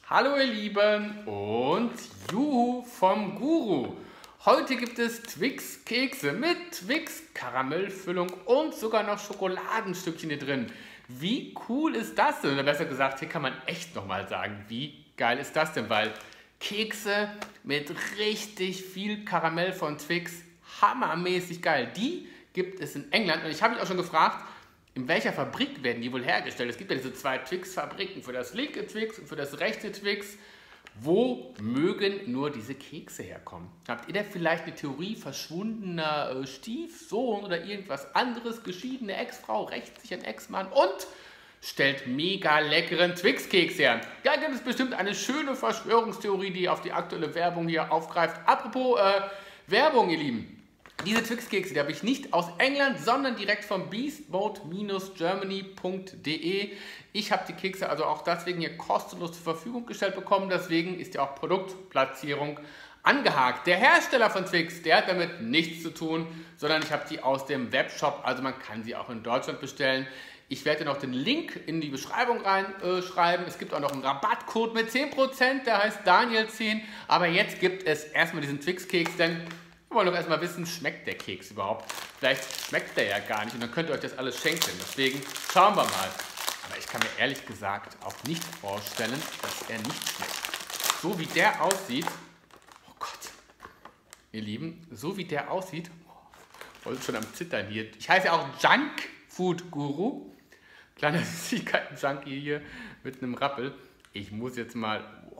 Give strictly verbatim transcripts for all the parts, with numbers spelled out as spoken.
Hallo ihr Lieben und Juhu vom Guru. Heute gibt es Twix-Kekse mit Twix-Karamellfüllung und sogar noch Schokoladenstückchen hier drin. Wie cool ist das denn? Oder besser gesagt, hier kann man echt nochmal sagen, wie geil ist das denn? Weil Kekse mit richtig viel Karamell von Twix, hammermäßig geil. Die gibt es in England und ich habe mich auch schon gefragt, in welcher Fabrik werden die wohl hergestellt? Es gibt ja diese zwei Twix-Fabriken, für das linke Twix und für das rechte Twix. Wo mögen nur diese Kekse herkommen? Habt ihr da vielleicht eine Theorie? Verschwundener äh, Stiefsohn oder irgendwas anderes? Geschiedene Ex-Frau rächt sich an Ex-Mann und stellt mega leckeren Twix-Keks her. Da gibt es bestimmt eine schöne Verschwörungstheorie, die auf die aktuelle Werbung hier aufgreift. Apropos äh, Werbung, ihr Lieben. Diese Twix-Kekse, die habe ich nicht aus England, sondern direkt von beastmode Germany punkt de. Ich habe die Kekse also auch deswegen hier kostenlos zur Verfügung gestellt bekommen. Deswegen ist ja auch Produktplatzierung angehakt. Der Hersteller von Twix, der hat damit nichts zu tun, sondern ich habe die aus dem Webshop. Also man kann sie auch in Deutschland bestellen. Ich werde noch den Link in die Beschreibung reinschreiben. Äh, es gibt auch noch einen Rabattcode mit zehn Prozent, der heißt Daniel zehn. Aber jetzt gibt es erstmal diesen Twix-Keks, denn wir wollen doch erstmal wissen, schmeckt der Keks überhaupt? Vielleicht schmeckt der ja gar nicht und dann könnt ihr euch das alles schenken. Deswegen schauen wir mal. Aber ich kann mir ehrlich gesagt auch nicht vorstellen, dass er nicht schmeckt. So wie der aussieht, oh Gott, ihr Lieben, so wie der aussieht, oh, ich bin schon am Zittern hier. Ich heiße ja auch Junk Food Guru. Kleiner Süßigkeiten-Junkie hier mit einem Rappel. Ich muss jetzt mal oh,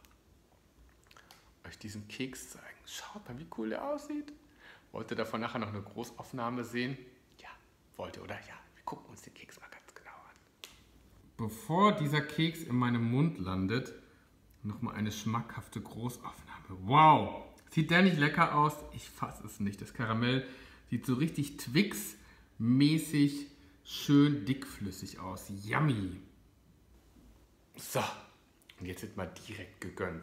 euch diesen Keks zeigen. Schaut mal, wie cool der aussieht. Wollt ihr davon nachher noch eine Großaufnahme sehen? Ja, wollt ihr, oder? Ja, wir gucken uns den Keks mal ganz genau an. Bevor dieser Keks in meinem Mund landet, nochmal eine schmackhafte Großaufnahme. Wow! Sieht der nicht lecker aus? Ich fasse es nicht. Das Karamell sieht so richtig Twix-mäßig schön dickflüssig aus. Yummy! So, und jetzt wird mal direkt gegönnt.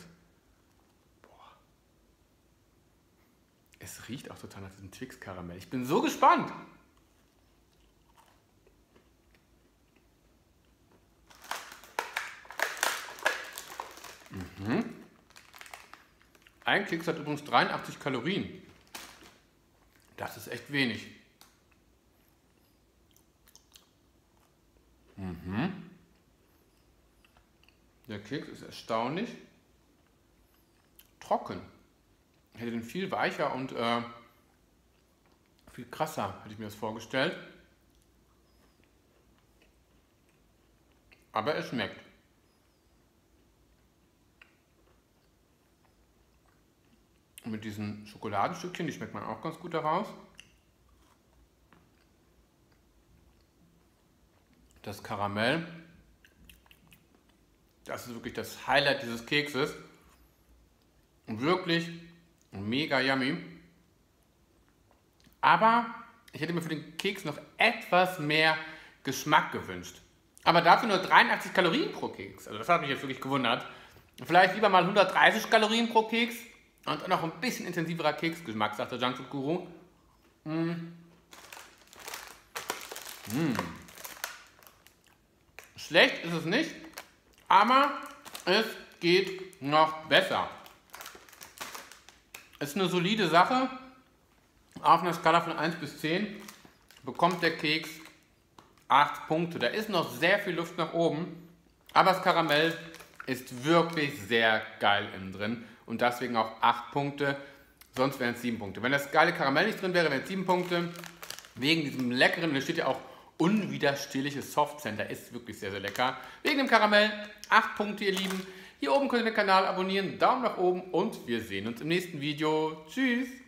Es riecht auch total nach diesem Twix-Karamell. Ich bin so gespannt. Mhm. Ein Keks hat übrigens dreiundachtzig Kalorien. Das ist echt wenig. Mhm. Der Keks ist erstaunlich trocken. Ich hätte den viel weicher und äh, viel krasser, hätte ich mir das vorgestellt. Aber es schmeckt. Und mit diesen Schokoladenstückchen, die schmeckt man auch ganz gut daraus. Das Karamell, das ist wirklich das Highlight dieses Kekses. Und wirklich mega yummy. Aber ich hätte mir für den Keks noch etwas mehr Geschmack gewünscht. Aber dafür nur dreiundachtzig Kalorien pro Keks. Also das hat mich jetzt wirklich gewundert. Vielleicht lieber mal hundertdreißig Kalorien pro Keks und dann noch ein bisschen intensiverer Keksgeschmack, sagt der Junk Food Guru. Mm. Mm. Schlecht ist es nicht, aber es geht noch besser. Es ist eine solide Sache. Auf einer Skala von eins bis zehn bekommt der Keks acht Punkte. Da ist noch sehr viel Luft nach oben, aber das Karamell ist wirklich sehr geil innen drin und deswegen auch acht Punkte, sonst wären es sieben Punkte. Wenn das geile Karamell nicht drin wäre, wären es sieben Punkte. Wegen diesem leckeren, da steht ja auch unwiderstehliches Softcenter, ist wirklich sehr, sehr lecker. Wegen dem Karamell acht Punkte, ihr Lieben. Hier oben könnt ihr den Kanal abonnieren, Daumen nach oben und wir sehen uns im nächsten Video. Tschüss!